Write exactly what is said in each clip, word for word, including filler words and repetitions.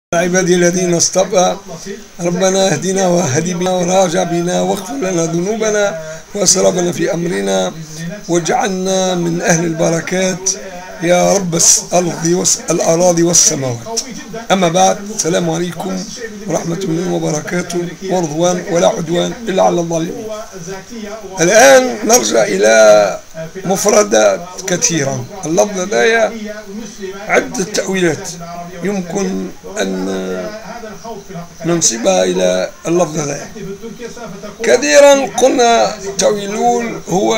عبادي الذين اصطفى ربنا اهدنا واهد بنا وراجع بنا واغفر لنا ذنوبنا واسرافنا في امرنا واجعلنا من اهل البركات يا رب الأراضي والسماوات. أما بعد، السلام عليكم ورحمة الله وبركاته ورضوان ولا عدوان إلا على الظالمين. الآن نرجع إلى مفردات كثيرة. اللفظ ذا عدة تأويلات يمكن أن ننسبها إلى اللفظ ذا. كثيرا قلنا تأويلون هو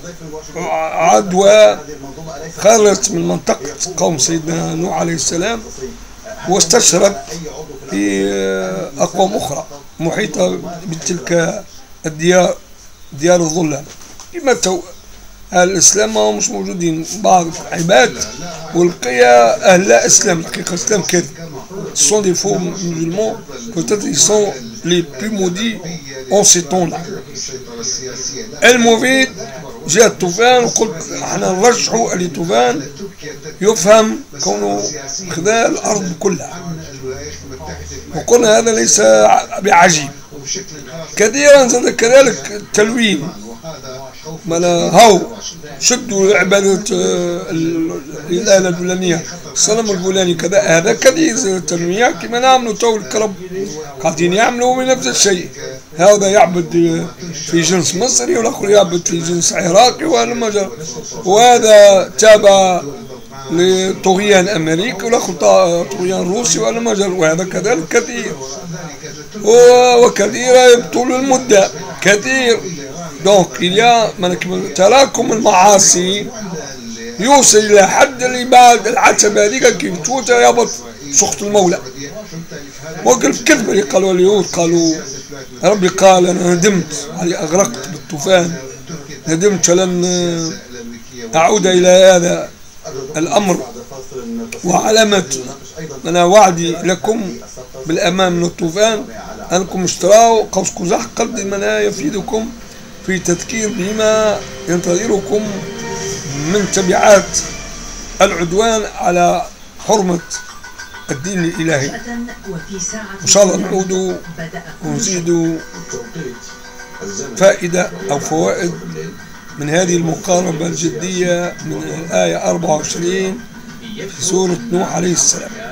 عدوى خرجت من منطقة قوم سيدنا نوح عليه السلام واستشرت في أقوام أخرى محيطة بتلك الديار، ديار الظلام. كما أهل الإسلام ما مش موجودين، بعض عباد والقيا أهل لا إسلام، حقيقة الإسلام كذب. Ce sont des faux musulmans, peut-être ils sont les plus maudits en ces temps-là. المفيد جاء الطوفان وقلت احنا نرجحوا اللي طوفان يفهم كونه خذا الارض كلها، وقلنا هذا ليس بعجيب. كثيرا زاد كذلك التلوين، مالا هاو شدوا عبادة الآلة الفلانية، الصنم الفلاني كذا، هذا كثير التلوين كما نعملوا تو الكرب قاعدين يعملوا بنفس الشيء. هذا يعبد في جنس مصري والآخر يعبد في جنس عراقي والمجر، وهذا تابع لطغيان أمريكي والآخر طغيان روسي والمجر، وهذا كذلك كثير وكثير يبطل المدة كثير. دونك إلى تراكم المعاصي يوصل إلى حد اللي بعد العتبة هذيك كيف توتا يهبط سخط المولى. وقف كذبة اللي قالوا اليهود، قالوا ربي قال أنا ندمت علي أغرقت بالطوفان، ندمت لن أعود إلى هذا الأمر، وعلامة أنا وعدي لكم بالأمان من الطوفان أنكم اشتراوا قوس قزح قد ما يفيدكم في تذكير بما ينتظركم من تبعات العدوان على حرمة الدين الإلهي. إن شاء الله نعود ونزيد فائدة أو فوائد من هذه المقاربة الجدية من الآية أربعة وعشرين في سورة نوح عليه السلام.